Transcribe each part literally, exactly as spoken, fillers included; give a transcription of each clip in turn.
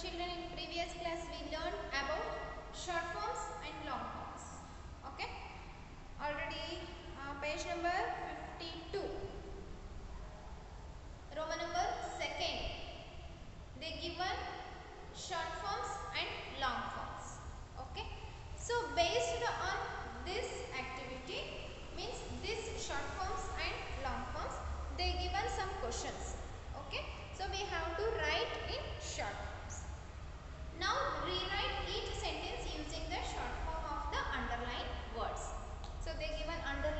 children, in previous class we learned about short forms and long forms. Okay. Already uh, page number fifty-two. Roman number second. They given short forms and long forms. Okay. So based on this activity, means this short forms and long forms, they given some questions. Okay. So we have to write in short forms. Now rewrite each sentence using the short form of the underlined words. So they given underline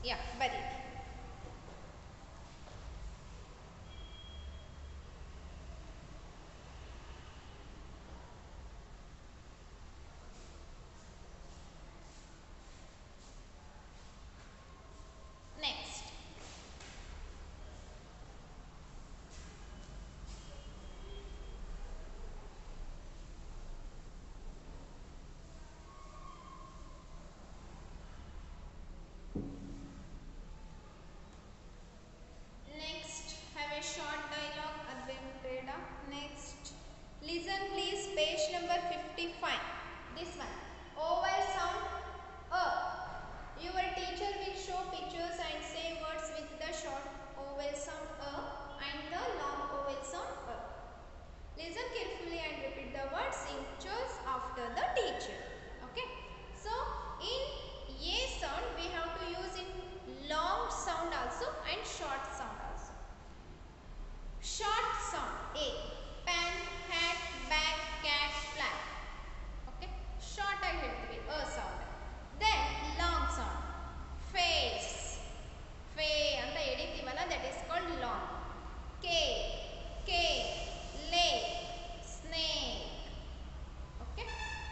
Yeah, buried. Next. Next, have a short dialogue. Advent Reda. Next, listen please. Page number fifty-five. This one. Vowel sound a. Your teacher will show pictures and say words with the short vowel sound a and the long vowel sound a. Listen carefully and repeat the words in chorus after the teacher. Okay. So in a sound we have to use in long sound also and short sound also. Short sound a. Pen, hat, bag, cat, flag. Okay. Short I ಹೇಳ್ತೀವಿ a sound. Then long sound. Face. Fe ಅಂತ ಎಳಿತೀವಲ್ಲ, that is called long. K. K. Lake. Snake. Okay.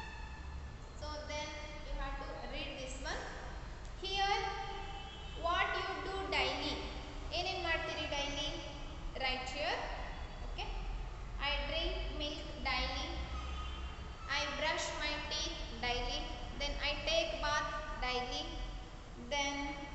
So then you have to read this one. Here what you do daily. ಏನೇನು ಮಾಡ್ತೀರಿ daily? Right here. Okay. I drink milk daily. I brush my teeth daily. Then I take bath daily. Then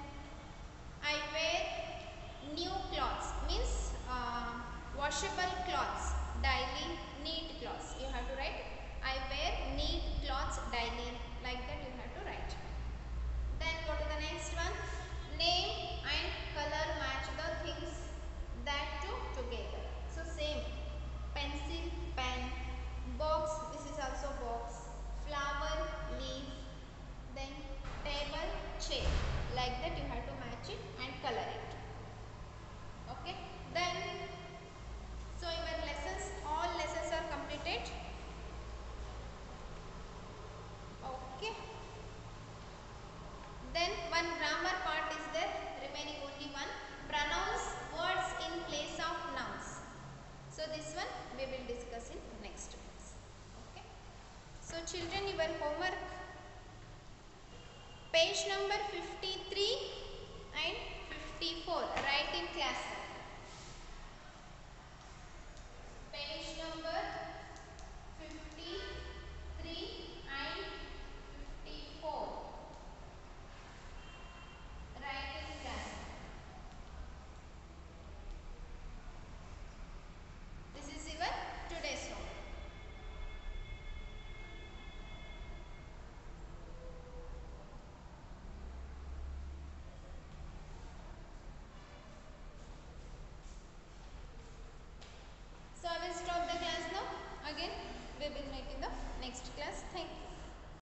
I wear new clothes, means uh, washable clothes daily. Neat clothes you have to write. I wear neat clothes daily, like that you have to write. Then go to the next one. Name and color match the things that two together. So same. Pencil, pen. Box, this is also box. Flower, leaf. Then table, chair. Like that you have to match it and color it. Okay. Then so your lessons, all lessons are completed. Okay. Then one grammar part is there, remaining only one. Pronounce words in place of nouns. So this one we will discuss in next class. Okay. So children, your homework, page number fifty-three and fifty-four, write in class. Page number fifty-three and fifty-four, write in class. This is your today's homework. So I will stop the class now. Again we will meet in the next class. Thank you.